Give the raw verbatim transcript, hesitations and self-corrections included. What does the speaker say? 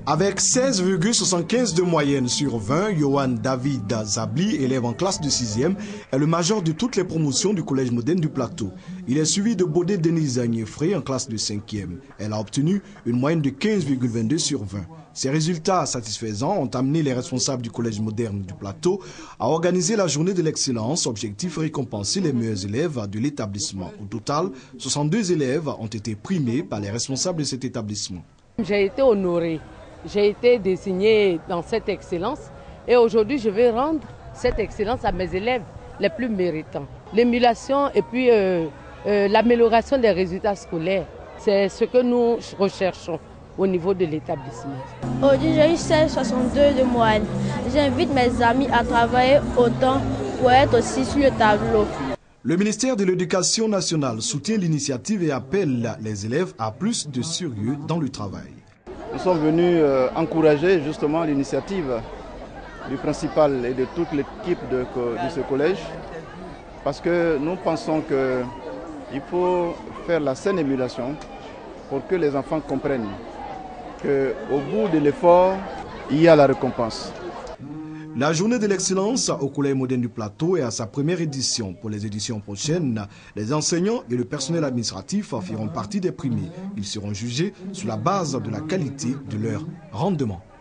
Avec seize virgule soixante-quinze de moyenne sur vingt, Yohan David Zabli, élève en classe de sixième, est le major de toutes les promotions du Collège moderne du Plateau. Il est suivi de Bodé Denise Agnefré en classe de cinquième. Elle a obtenu une moyenne de quinze virgule vingt-deux sur vingt. Ces résultats satisfaisants ont amené les responsables du Collège moderne du Plateau à organiser la journée de l'excellence, objectif récompenser les meilleurs élèves de l'établissement. Au total, soixante-deux élèves ont été primés par les responsables de cet établissement. J'ai été honorée. J'ai été désignée dans cette excellence et aujourd'hui je vais rendre cette excellence à mes élèves les plus méritants. L'émulation et puis euh, euh, l'amélioration des résultats scolaires, c'est ce que nous recherchons au niveau de l'établissement. Aujourd'hui j'ai eu seize virgule soixante-deux de moyenne. J'invite mes amis à travailler autant pour être aussi sur le tableau. Le ministère de l'Éducation nationale soutient l'initiative et appelle les élèves à plus de sérieux dans le travail. Nous sommes venus euh, encourager justement l'initiative du principal et de toute l'équipe de, de ce collège parce que nous pensons qu'il faut faire la saine émulation pour que les enfants comprennent qu'au bout de l'effort, il y a la récompense. La journée de l'excellence au Collège moderne du Plateau est à sa première édition. Pour les éditions prochaines, les enseignants et le personnel administratif feront partie des primés. Ils seront jugés sur la base de la qualité de leur rendement.